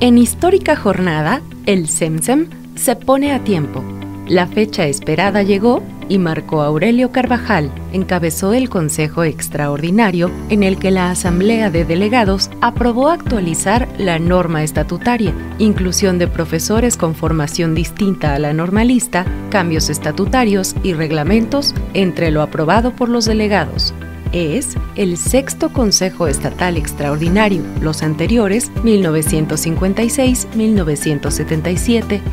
En histórica jornada, el CEMSEM se pone a tiempo. La fecha esperada llegó y Marco Aurelio Carvajal encabezó el Consejo Extraordinario en el que la Asamblea de Delegados aprobó actualizar la norma estatutaria, inclusión de profesores con formación distinta a la normalista, cambios estatutarios y reglamentos entre lo aprobado por los delegados. Es el sexto Consejo Estatal Extraordinario, los anteriores 1956, 1977,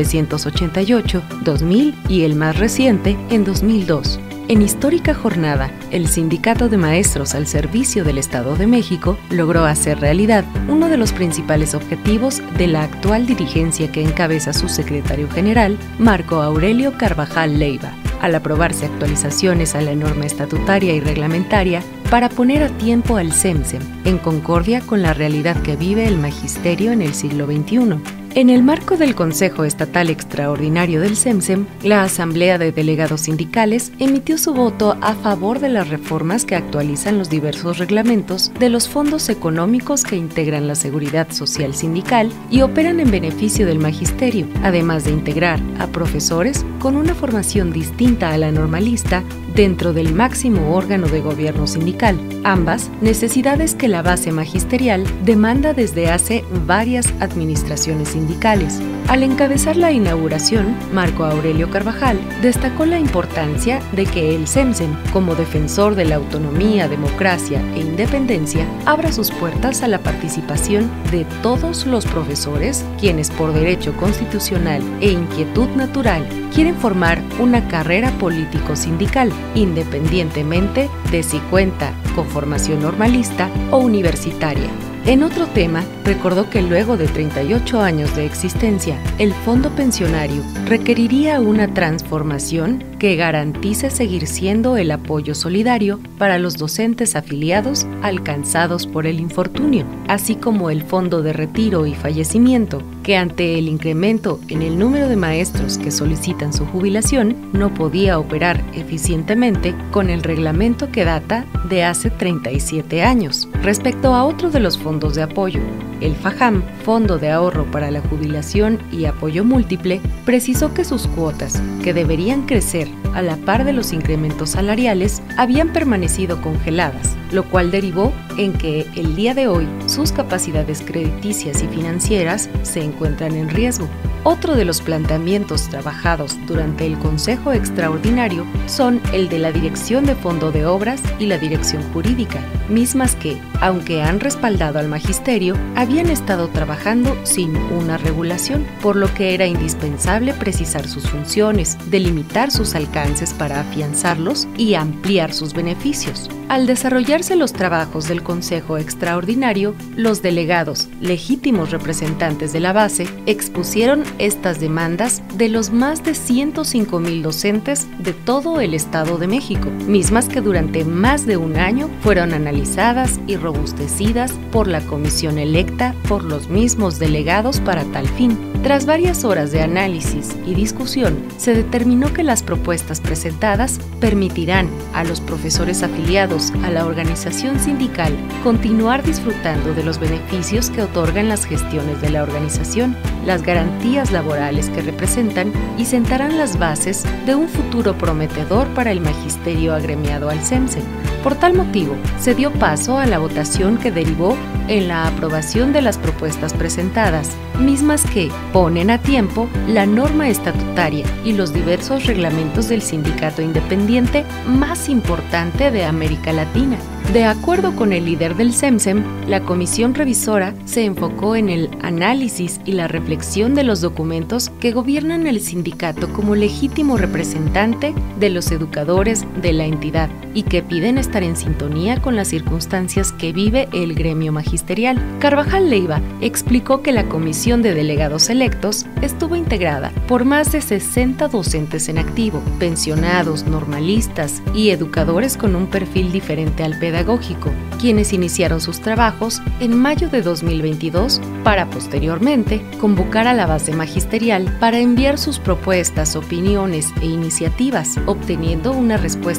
1988, 2000 y el más reciente en 2002. En histórica jornada, el Sindicato de Maestros al Servicio del Estado de México logró hacer realidad uno de los principales objetivos de la actual dirigencia que encabeza su secretario general, Marco Aurelio Carvajal Leiva, al aprobarse actualizaciones a la norma estatutaria y reglamentaria para poner a tiempo al CEMSEM, en concordia con la realidad que vive el magisterio en el siglo XXI. En el marco del Consejo Estatal Extraordinario del CEMSEM, la Asamblea de Delegados Sindicales emitió su voto a favor de las reformas que actualizan los diversos reglamentos de los fondos económicos que integran la seguridad social sindical y operan en beneficio del magisterio, además de integrar a profesores con una formación distinta a la normalista dentro del máximo órgano de gobierno sindical, ambas necesidades que la base magisterial demanda desde hace varias administraciones sindicales. Al encabezar la inauguración, Marco Aurelio Carvajal destacó la importancia de que el CEMSEM, como defensor de la autonomía, democracia e independencia, abra sus puertas a la participación de todos los profesores, quienes por derecho constitucional e inquietud natural quieren formar una carrera político-sindical, independientemente de si cuenta con formación normalista o universitaria. En otro tema, recordó que luego de 38 años de existencia, el fondo pensionario requeriría una transformación que garantice seguir siendo el apoyo solidario para los docentes afiliados alcanzados por el infortunio, así como el fondo de retiro y fallecimiento, que ante el incremento en el número de maestros que solicitan su jubilación, no podía operar eficientemente con el reglamento que data de hace 37 años. Respecto a otro de los fondos de apoyo, el FAJAM, Fondo de Ahorro para la Jubilación y Apoyo Múltiple, precisó que sus cuotas, que deberían crecer a la par de los incrementos salariales, habían permanecido congeladas, lo cual derivó en que el día de hoy sus capacidades crediticias y financieras se encuentran en riesgo. Otro de los planteamientos trabajados durante el Consejo Extraordinario son el de la Dirección de Fondo de Obras y la Dirección Jurídica, mismas que, aunque han respaldado al magisterio, habían estado trabajando sin una regulación, por lo que era indispensable precisar sus funciones, delimitar sus alcances para afianzarlos y ampliar sus beneficios. Al desarrollarse los trabajos del Consejo Extraordinario, los delegados, legítimos representantes de la base, expusieron estas demandas de los más de 105,000 docentes de todo el Estado de México, mismas que durante más de un año fueron analizadas y robustecidas por la comisión electa por los mismos delegados para tal fin. Tras varias horas de análisis y discusión, se determinó que las propuestas presentadas permitirán a los profesores afiliados a la organización sindical continuar disfrutando de los beneficios que otorgan las gestiones de la organización, las garantías laborales que representan y sentarán las bases de un futuro prometedor para el magisterio agremiado al CEMSEM. Por tal motivo, se dio paso a la votación que derivó en la aprobación de las propuestas presentadas, mismas que ponen a tiempo la norma estatutaria y los diversos reglamentos del sindicato independiente más importante de América Latina. De acuerdo con el líder del CEMSEM, la comisión revisora se enfocó en el análisis y la reflexión de los documentos que gobiernan el sindicato como legítimo representante de los educadores de la entidad y que piden estar en sintonía con las circunstancias que vive el gremio magisterial. Carvajal Leiva explicó que la comisión de delegados electos estuvo integrada por más de 60 docentes en activo, pensionados, normalistas y educadores con un perfil diferente al pedagógico, quienes iniciaron sus trabajos en mayo de 2022 para posteriormente convocar a la base magisterial para enviar sus propuestas, opiniones e iniciativas, obteniendo una respuesta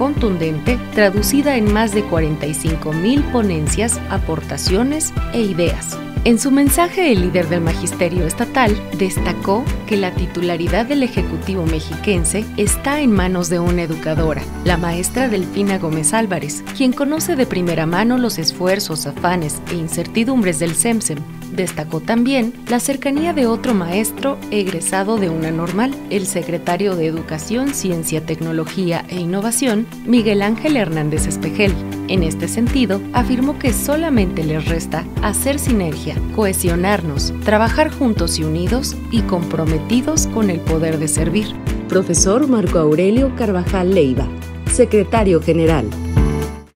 contundente traducida en más de 45,000 ponencias, aportaciones e ideas. En su mensaje, el líder del Magisterio Estatal destacó que la titularidad del Ejecutivo mexiquense está en manos de una educadora, la maestra Delfina Gómez Álvarez, quien conoce de primera mano los esfuerzos, afanes e incertidumbres del CEMCEM. Destacó también la cercanía de otro maestro egresado de una normal, el secretario de Educación, Ciencia, Tecnología e Innovación, Miguel Ángel Hernández Espejel. En este sentido, afirmó que solamente les resta hacer sinergia, cohesionarnos, trabajar juntos y unidos y comprometidos con el poder de servir. Profesor Marco Aurelio Carvajal Leiva, secretario general.